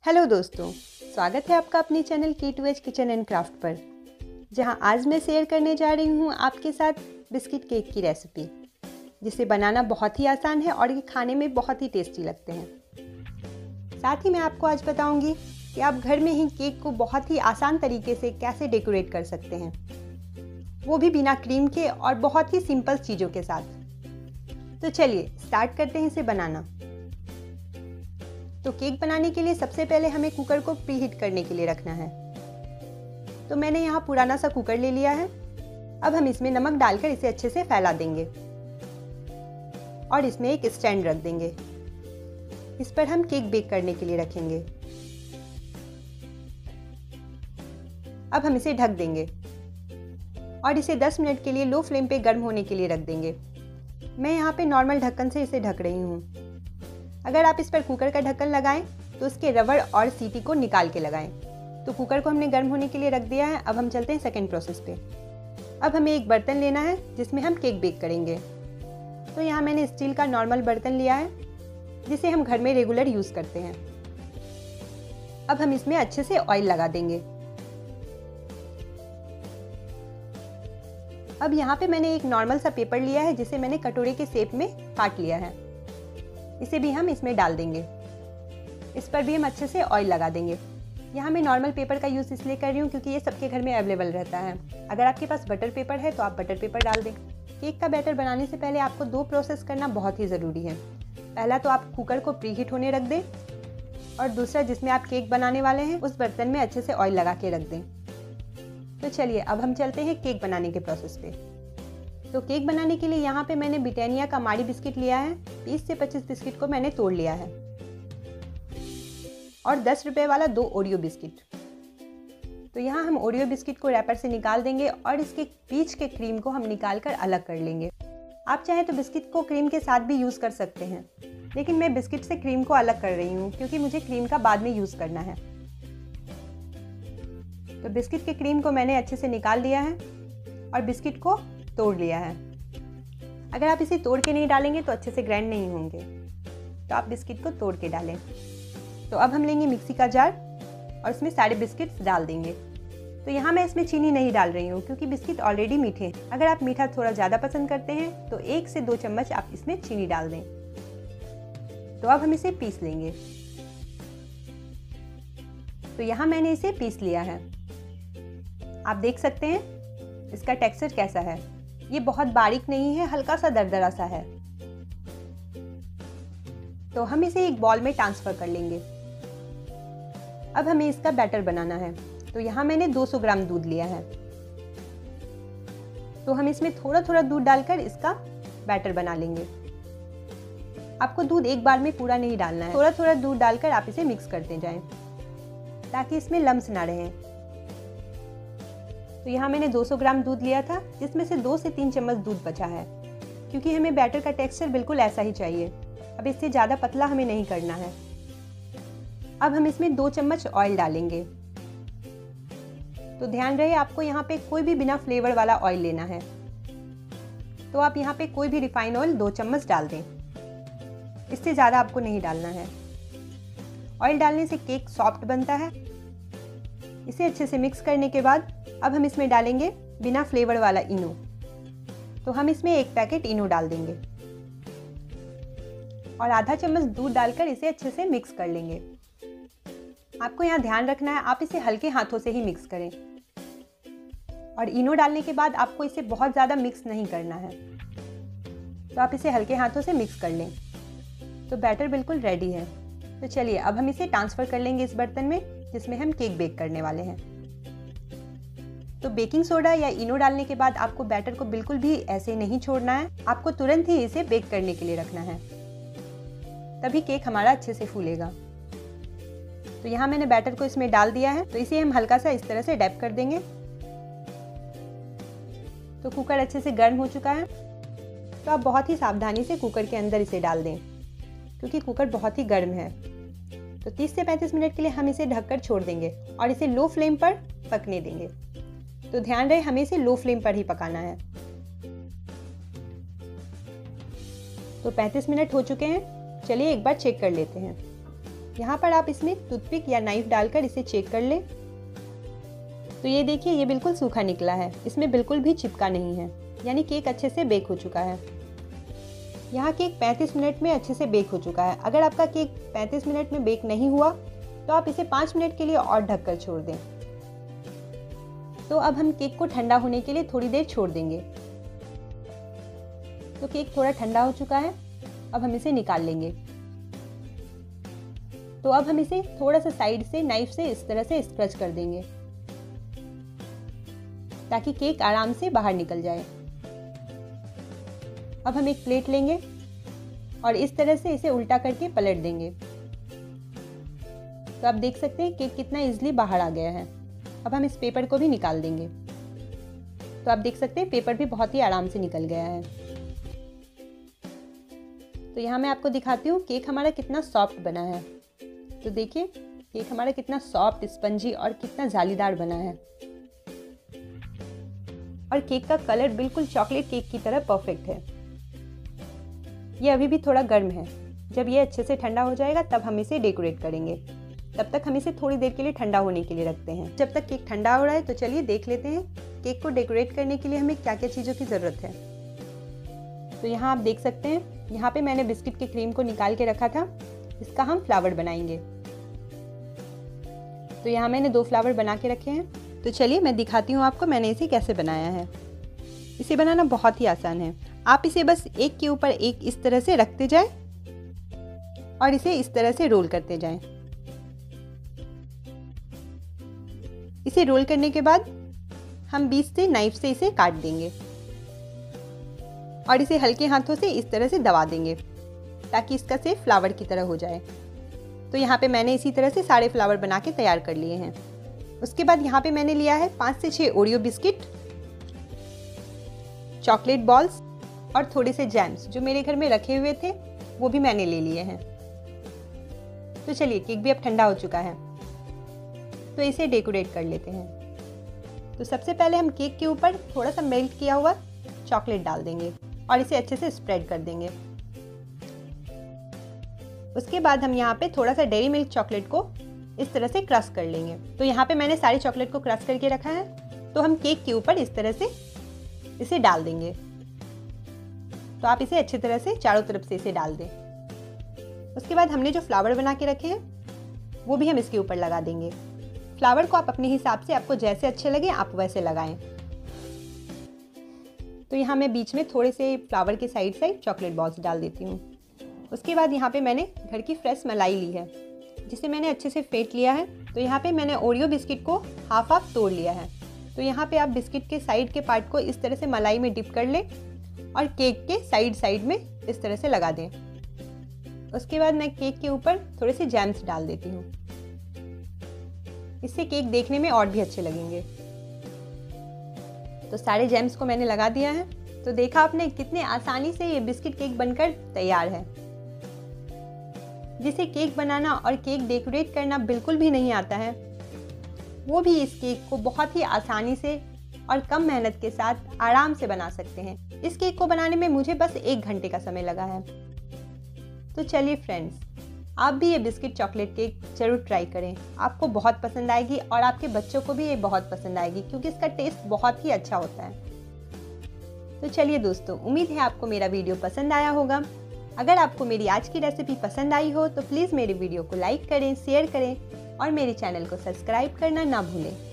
Hello दोस्तों, स्वागत है आपका अपने channel K2H kitchen and craft पर, जहां आज मैं शेयर करने जा रही हूं आपके साथ बिस्किट केक की रेसिपी, जिसे बनाना बहुत ही आसान है और ये खाने में बहुत ही टेस्टी लगते हैं। साथ ही मैं आपको आज बताऊंगी कि आप घर में ही केक को बहुत ही आसान तरीके से कैसे डेकोरेट कर सकते हैं, वो भी बिना क्रीम के और बहुत ही सिंपल चीज़ों के साथ। तो चलिए स्टार्ट करते हैं इसे बनाना। तो केक बनाने के लिए सबसे पहले हमें कुकर को प्रीहीट करने के लिए रखना है। तो मैंने यहाँ पुराना सा कुकर ले लिया है। अब हम इसमें नमक डालकर इसे अच्छे से फैला देंगे और इसमें एक स्टैंड रख देंगे। इस पर हम केक बेक करने के लिए रखेंगे। अब हम इसे ढक देंगे और इसे 10 मिनट के लिए लो फ्लेम पे गर्म होने के लिए रख देंगे। मैं यहाँ पे नॉर्मल ढक्कन से इसे ढक रही हूँ। अगर आप इस पर कुकर का ढक्कन लगाएं तो इसके रबड़ और सीटी को निकाल के लगाएं। तो कुकर को हमने गर्म होने के लिए रख दिया है। अब हम चलते हैं सेकंड प्रोसेस पे। अब हमें एक बर्तन लेना है जिसमें हम केक बेक करेंगे। तो यहाँ मैंने स्टील का नॉर्मल बर्तन लिया है जिसे हम घर में रेगुलर यूज़ करते हैं। अब हम इसमें अच्छे से ऑयल लगा देंगे। अब यहाँ पे मैंने एक नॉर्मल सा पेपर लिया है जिसे मैंने कटोरे के शेप में काट लिया है। इसे भी हम इसमें डाल देंगे। इस पर भी हम अच्छे से ऑयल लगा देंगे। यहाँ मैं नॉर्मल पेपर का यूज़ इसलिए कर रही हूँ क्योंकि ये सबके घर में अवेलेबल रहता है। अगर आपके पास बटर पेपर है तो आप बटर पेपर डाल दें। केक का बैटर बनाने से पहले आपको 2 प्रोसेस करना बहुत ही ज़रूरी है। पहला तो आप कुकर को प्रीहीट होने रख दें और दूसरा जिसमें आप केक बनाने वाले हैं उस बर्तन में अच्छे से ऑयल लगा के रख दें। तो चलिए अब हम चलते हैं केक बनाने के प्रोसेस पे। तो केक बनाने के लिए यहाँ पे मैंने ब्रिटानिया का मारी बिस्किट लिया है। 20 से 25 बिस्किट को मैंने तोड़ लिया है और 10 रुपये वाला 2 ओरियो बिस्किट। तो यहाँ हम ओरियो बिस्किट को रैपर से निकाल देंगे और इसके बीच के क्रीम को हम निकाल कर अलग कर लेंगे। आप चाहें तो बिस्किट को क्रीम के साथ भी यूज़ कर सकते हैं, लेकिन मैं बिस्किट से क्रीम को अलग कर रही हूँ क्योंकि मुझे क्रीम का बाद में यूज़ करना है। तो बिस्किट के क्रीम को मैंने अच्छे से निकाल दिया है और बिस्किट को तोड़ लिया है। अगर आप इसे तोड़ के नहीं डालेंगे तो अच्छे से ग्राइंड नहीं होंगे, तो आप बिस्किट को तोड़ के डालें। तो अब हम लेंगे मिक्सी का जार और इसमें सारे बिस्किट्स डाल देंगे। तो यहाँ मैं इसमें चीनी नहीं डाल रही हूँ क्योंकि बिस्किट ऑलरेडी मीठे हैं। अगर आप मीठा थोड़ा ज़्यादा पसंद करते हैं तो 1 से 2 चम्मच आप इसमें चीनी डाल दें। तो अब हम इसे पीस लेंगे। तो यहाँ मैंने इसे पीस लिया है। आप देख सकते हैं इसका टेक्सचर कैसा है। ये बहुत बारीक नहीं है, हल्का सा दरदरा सा है। तो हम इसे एक बॉल में ट्रांसफर कर लेंगे। अब हमें इसका बैटर बनाना है। तो यहाँ मैंने 200 ग्राम दूध लिया है। तो हम इसमें थोड़ा थोड़ा दूध डालकर इसका बैटर बना लेंगे। आपको दूध एक बार में पूरा नहीं डालना है, थोड़ा थोड़ा दूध डालकर आप इसे मिक्स करते जाएं ताकि इसमें लम्स ना रहें। तो यहाँ मैंने 200 ग्राम दूध लिया था जिसमें से 2 से 3 चम्मच दूध बचा है क्योंकि हमें बैटर का टेक्सचर बिल्कुल ऐसा ही चाहिए। अब इससे ज़्यादा पतला हमें नहीं करना है। अब हम इसमें 2 चम्मच ऑयल डालेंगे। तो ध्यान रहे आपको यहाँ पे कोई भी बिना फ्लेवर वाला ऑयल लेना है। तो आप यहाँ पे कोई भी रिफाइंड ऑयल 2 चम्मच डाल दें, इससे ज़्यादा आपको नहीं डालना है। ऑयल डालने से केक सॉफ्ट बनता है। इसे अच्छे से मिक्स करने के बाद अब हम इसमें डालेंगे बिना फ्लेवर वाला इनो। तो हम इसमें 1 पैकेट इनो डाल देंगे और आधा चम्मच दूध डालकर इसे अच्छे से मिक्स कर लेंगे। आपको यहाँ ध्यान रखना है, आप इसे हल्के हाथों से ही मिक्स करें और इनो डालने के बाद आपको इसे बहुत ज़्यादा मिक्स नहीं करना है। तो आप इसे हल्के हाथों से मिक्स कर लें। तो बैटर बिल्कुल रेडी है। तो चलिए अब हम इसे ट्रांसफ़र कर लेंगे इस बर्तन में जिसमें हम केक बेक करने वाले हैं। तो बेकिंग सोडा या इनो डालने के बाद आपको बैटर को बिल्कुल भी ऐसे नहीं छोड़ना है। आपको तुरंत ही इसे बेक करने के लिए रखना है, तभी केक हमारा अच्छे से फूलेगा। तो यहाँ मैंने बैटर को इसमें डाल दिया है। तो इसे हम हल्का सा इस तरह से डैप कर देंगे। तो कुकर अच्छे से गर्म हो चुका है। तो आप बहुत ही सावधानी से कुकर के अंदर इसे डाल दें क्योंकि कुकर बहुत ही गर्म है। तो 30 से 35 मिनट के लिए हम इसे ढककर छोड़ देंगे और इसे लो फ्लेम पर पकने देंगे। तो ध्यान रहे हमें इसे लो फ्लेम पर ही पकाना है। तो 35 मिनट हो चुके हैं। चलिए एक बार चेक कर लेते हैं। यहाँ पर आप इसमें टूथपिक या नाइफ डालकर इसे चेक कर लें। तो ये देखिए, ये बिल्कुल सूखा निकला है, इसमें बिल्कुल भी चिपका नहीं है, यानी केक अच्छे से बेक हो चुका है। यहाँ केक 35 मिनट में अच्छे से बेक हो चुका है। अगर आपका केक 35 मिनट में बेक नहीं हुआ तो आप इसे 5 मिनट के लिए और ढककर छोड़ दें। तो अब हम केक को ठंडा होने के लिए थोड़ी देर छोड़ देंगे। तो केक थोड़ा ठंडा हो चुका है, अब हम इसे निकाल लेंगे। तो अब हम इसे थोड़ा सा साइड से नाइफ से इस तरह से स्क्रच कर देंगे ताकि केक आराम से बाहर निकल जाए। अब हम एक प्लेट लेंगे और इस तरह से इसे उल्टा करके पलट देंगे। तो आप देख सकते हैं केक कितना इजीली बाहर आ गया है। अब हम इस पेपर को भी निकाल देंगे। तो आप देख सकते हैं पेपर भी बहुत ही आराम से निकल गया है। तो यहाँ मैं आपको दिखाती हूँ केक हमारा कितना सॉफ्ट बना है। तो देखिए केक हमारा कितना सॉफ्ट, स्पंजी और कितना जालीदार बना है। और केक का कलर बिल्कुल चॉकलेट केक की तरह परफेक्ट है। ये अभी भी थोड़ा गर्म है, जब ये अच्छे से ठंडा हो जाएगा तब हम इसे डेकोरेट करेंगे। तब तक हम इसे थोड़ी देर के लिए ठंडा होने के लिए रखते हैं। जब तक केक ठंडा हो रहा है तो चलिए देख लेते हैं केक को डेकोरेट करने के लिए हमें क्या क्या चीज़ों की ज़रूरत है। तो यहाँ आप देख सकते हैं, यहाँ पे मैंने बिस्किट के क्रीम को निकाल के रखा था, इसका हम फ्लावर बनाएंगे। तो यहाँ मैंने 2 फ्लावर बना के रखे हैं। तो चलिए मैं दिखाती हूँ आपको मैंने इसे कैसे बनाया है। इसे बनाना बहुत ही आसान है। आप इसे बस एक के ऊपर एक इस तरह से रखते जाएं और इसे इस तरह से रोल करते जाएं। इसे रोल करने के बाद हम बीच से नाइफ से इसे काट देंगे और इसे हल्के हाथों से इस तरह से दबा देंगे ताकि इसका शेप फ्लावर की तरह हो जाए। तो यहाँ पे मैंने इसी तरह से सारे फ्लावर बना के तैयार कर लिए हैं। उसके बाद यहाँ पे मैंने लिया है 5 से 6 ओरियो बिस्किट, चॉकलेट बॉल्स और थोड़े से जैम्स जो मेरे घर में रखे हुए थे वो भी मैंने ले लिए हैं। तो चलिए केक भी अब ठंडा हो चुका है, तो इसे डेकोरेट कर लेते हैं। तो सबसे पहले हम केक के ऊपर थोड़ा सा मेल्ट किया हुआ चॉकलेट डाल देंगे और इसे अच्छे से स्प्रेड कर देंगे। उसके बाद हम यहाँ पे थोड़ा सा डेयरी मिल्क चॉकलेट को इस तरह से क्रश कर लेंगे। तो यहाँ पे मैंने सारी चॉकलेट को क्रश करके रखा है। तो हम केक के ऊपर इस तरह से इसे डाल देंगे। तो आप इसे अच्छी तरह से चारों तरफ से इसे डाल दें। उसके बाद हमने जो फ्लावर बना के रखे हैं वो भी हम इसके ऊपर लगा देंगे। फ्लावर को आप अपने हिसाब से, आपको जैसे अच्छे लगे आप वैसे लगाएं। तो यहाँ मैं बीच में थोड़े से फ्लावर के साइड साइड चॉकलेट बॉल्स डाल देती हूँ। उसके बाद यहाँ पे मैंने घर की फ्रेश मलाई ली है जिसे मैंने अच्छे से फेंट लिया है। तो यहाँ पे मैंने ओरियो बिस्किट को हाफ तोड़ लिया है। तो यहाँ पे आप बिस्किट के साइड के पार्ट को इस तरह से मलाई में डिप कर लें और केक के साइड में इस तरह से लगा दें। उसके बाद मैं केक के ऊपर थोड़े से जैम्स डाल देती हूँ, इससे केक देखने में और भी अच्छे लगेंगे। तो सारे जैम्स को मैंने लगा दिया है। तो देखा आपने कितने आसानी से ये बिस्किट केक बनकर तैयार है। जिसे केक बनाना और केक डेकोरेट करना बिल्कुल भी नहीं आता है, वो भी इस केक को बहुत ही आसानी से और कम मेहनत के साथ आराम से बना सकते हैं। इस केक को बनाने में मुझे बस 1 घंटे का समय लगा है। तो चलिए फ्रेंड्स, आप भी ये बिस्किट चॉकलेट केक जरूर ट्राई करें। आपको बहुत पसंद आएगी और आपके बच्चों को भी ये बहुत पसंद आएगी क्योंकि इसका टेस्ट बहुत ही अच्छा होता है। तो चलिए दोस्तों, उम्मीद है आपको मेरा वीडियो पसंद आया होगा। अगर आपको मेरी आज की रेसिपी पसंद आई हो तो प्लीज़ मेरे वीडियो को लाइक करें, शेयर करें और मेरे चैनल को सब्सक्राइब करना ना भूलें।